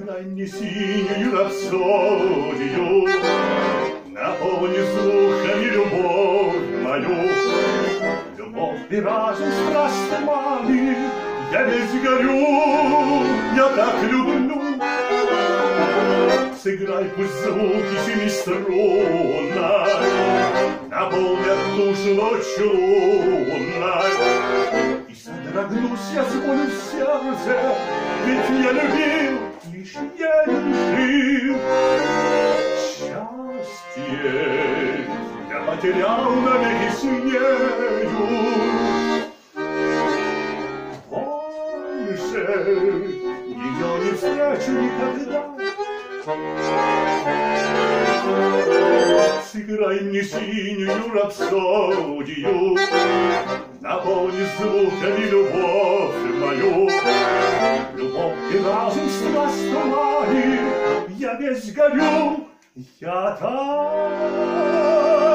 Сыграй мне синюю рапсодию, наполни звуками любовь мою. Любовь и разум страстно мали, я весь горю, я так люблю. Сыграй пусть звуки семиструнной наполнят душу ночью лунной. И содрогнусь я с болью в сердце, ведь я любил, лишь я любил. Счастье я потерял навеки с нею. Больше ее не встречу никогда. Сыграй мне синюю рапсодию, наполни звуками любовь мою. Любовь и разум страсть тумани, я весь горю, я так